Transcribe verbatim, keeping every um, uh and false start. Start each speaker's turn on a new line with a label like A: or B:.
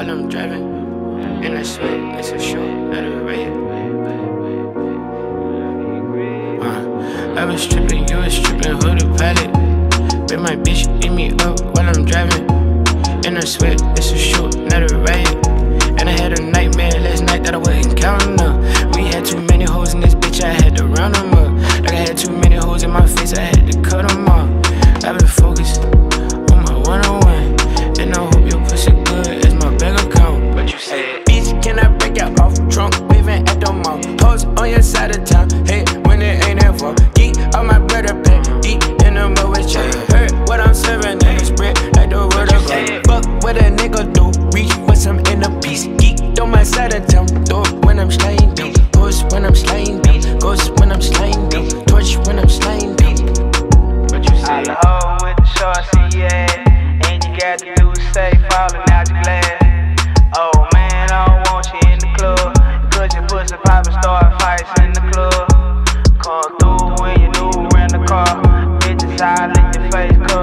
A: while I'm driving. And I swear it's a show, not a raid. Uh, I was tripping, you was tripping, who the pilot? Bet my bitch beat me up while I'm driving. And I swear it's a show, not a riot. And I had a nightmare last night that I wasn't counting up. We had too many hoes in this bitch, I had to round them up. Like I had too many hoes in my face, I had to cut them off. I've been focused on my one-on-one, and I hope your pussy good as my bank account. What you say? Bitch, can I break out off drunk, waving at the mall? Hoes on your side of town, hey, when it ain't there for. Geek all my brother back, deep in the mud with check. Heard what I'm serving, nigga spread like the word of God. Fuck what a nigga do, reach for some inner peace. Geek on my side of town, throw it when I'm sliding down. Ghost when I'm sliding down, ghost when I'm sliding down. Torch when I'm sliding down. What you say?
B: I hoe with the short C yeah, and you got to do is say falling out your glass. Oh man, I don't want you in the club, cause your pussy poppin' start fights in the club. Come through when you new rent a car, bitches I lick your face, cuz